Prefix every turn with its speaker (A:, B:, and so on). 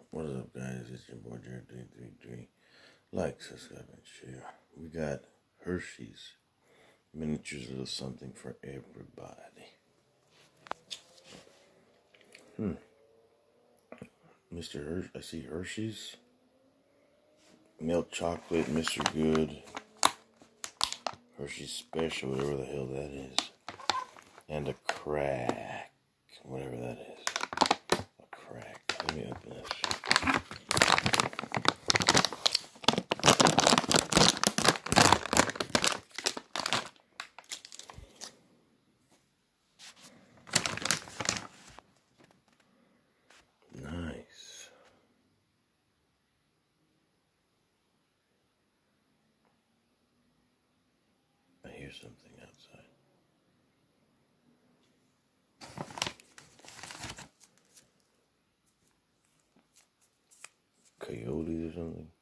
A: What is up, guys? It's your boy Jared333. Like, subscribe, and share. We got Hershey's miniatures of something for everybody. Mr. Hershey, I see Hershey's milk chocolate, Mr. Good, Hershey's Special, whatever the hell that is, and a crack, whatever that is. A crack. Let me open this. Nice. I hear something outside. Coyotes or something.